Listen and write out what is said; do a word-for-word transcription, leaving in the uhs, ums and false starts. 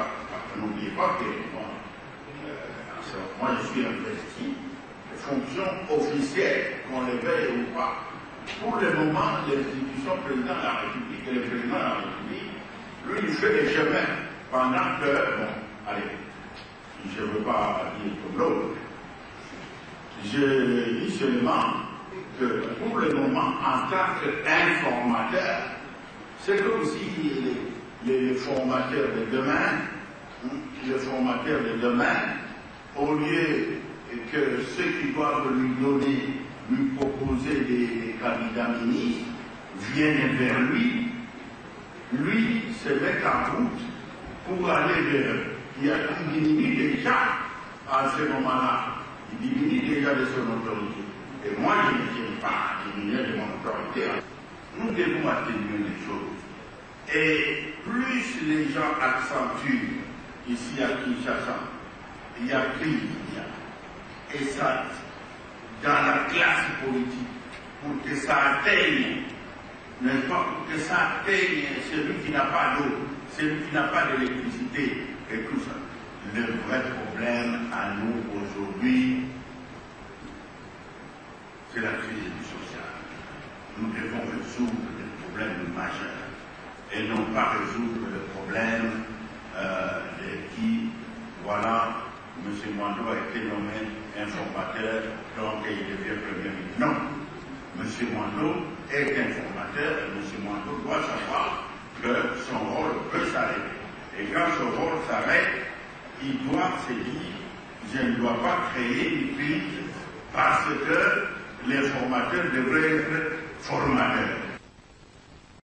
n'oubliez pas que moi, euh, moi je suis investi de fonctions officielles, qu'on les veille ou pas. Pour le moment, l'institution président de la République et le président de la République, lui, il fait des chemins pendant que, bon, allez, je ne veux pas dire comme l'autre. Je dis seulement que pour le moment, en tant qu'informateur, c'est comme si les, les formateurs de demain, les formateurs de demain, au lieu que ceux qui doivent lui donner, lui proposer des, des candidats ministres, viennent vers lui, lui se met en route pour aller vers eux. Il, il diminue déjà à ce moment-là, il diminue déjà de son autorité. Et moi, je ne tiens pas à diminuer de mon autorité. Nous devons atténuer les choses. Et plus les gens accentuent ici à Kinshasa, il y a prise, il y a. Et ça, dans la classe politique, pour que ça atteigne, n'est-ce pas, pour que ça atteigne celui qui n'a pas d'eau, celui qui n'a pas d'électricité, et tout ça. Le vrai problème à nous aujourd'hui, c'est la crise sociale. Nous devons résoudre des problèmes majeurs et non pas résoudre le problème euh, de qui, voilà, M. Mwando a été nommé informateur, donc il devient premier ministre. Non, M. Mwando est informateur et M. Mwando doit savoir que son rôle peut s'arrêter. Et quand son rôle s'arrête, il doit se dire, je ne dois pas créer une crise parce que les formateurs devraient être formateurs.